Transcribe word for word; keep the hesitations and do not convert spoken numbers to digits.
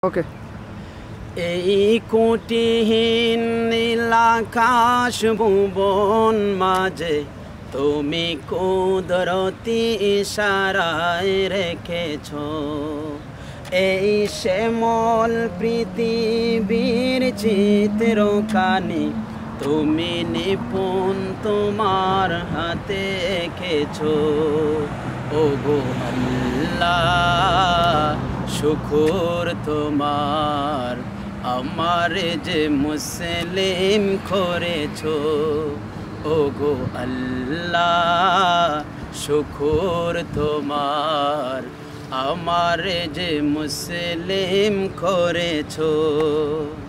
ওকে। এই কোটিহীন নীলাকাশ ভুবন মাঝে তুমি কুদরতি ইশারায় রেখেছ এই শ্যামল পৃথিবীর চিত্রখানি তুমি নিপুণ তোমার হাতে এঁকেছ। ওগো আল্লাহ শুকর তোমার আমার যে মুসলিম করেছ। ওগো আল্লাহ শুকর তোমার আমার যে মুসলিম করেছ।